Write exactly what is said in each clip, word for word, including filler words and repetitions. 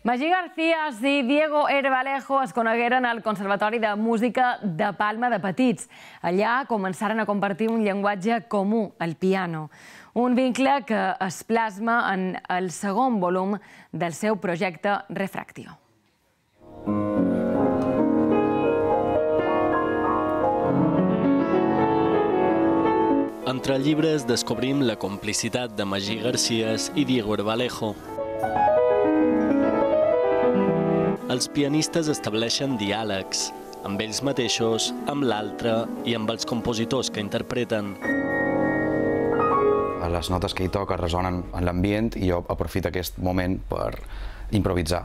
Magí Garcías i Diego Herbalejo es conegueren al Conservatori de Música de Palma de petits. Allà començaren a compartir un llenguatge comú, el piano. Un vincle que es plasma en el segon volum del seu projecte Refractio. Entre llibres descobrim la complicitat de Magí Garcías i Diego Herbalejo. Els pianistes estableixen diàlegs, amb ells mateixos, amb l'altre i amb els compositors que interpreten. Les notes que hi toca resonen en l'ambient i jo aprofito aquest moment per improvisar.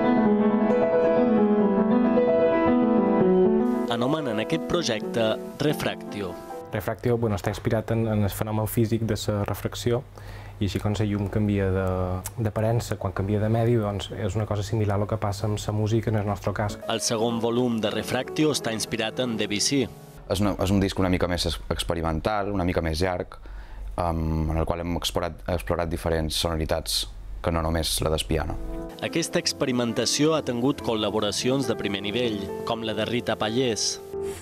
Anomenen aquest projecte Refractio. Refractio està inspirat en el fenomen físic de la refracció i així quan la llum canvia d'aparença, quan canvia de medi, és una cosa similar al que passa amb la música en el nostre cas. El segon volum de Refractio està inspirat en Debussy. És un disc una mica més experimental, una mica més llarg, en el qual hem explorat diferents sonoritats que no només la del piano. Aquesta experimentació ha tingut col·laboracions de primer nivell, com la de Rita Pallés.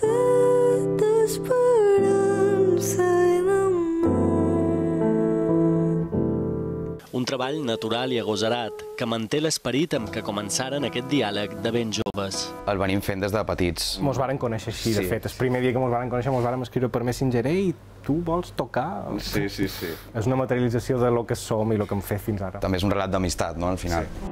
Un treball natural i agosarat que manté l'esperit amb què començaren aquest diàleg de ben joves. El venim fent des de petits. Mos varen conèixer així, de fet. El primer dia que mos varen conèixer mos varen escriure per Messenger i tu vols tocar? Sí, sí, sí. És una materialització de lo que som i lo que hem fet fins ara. També és un relat d'amistat, no?, al final.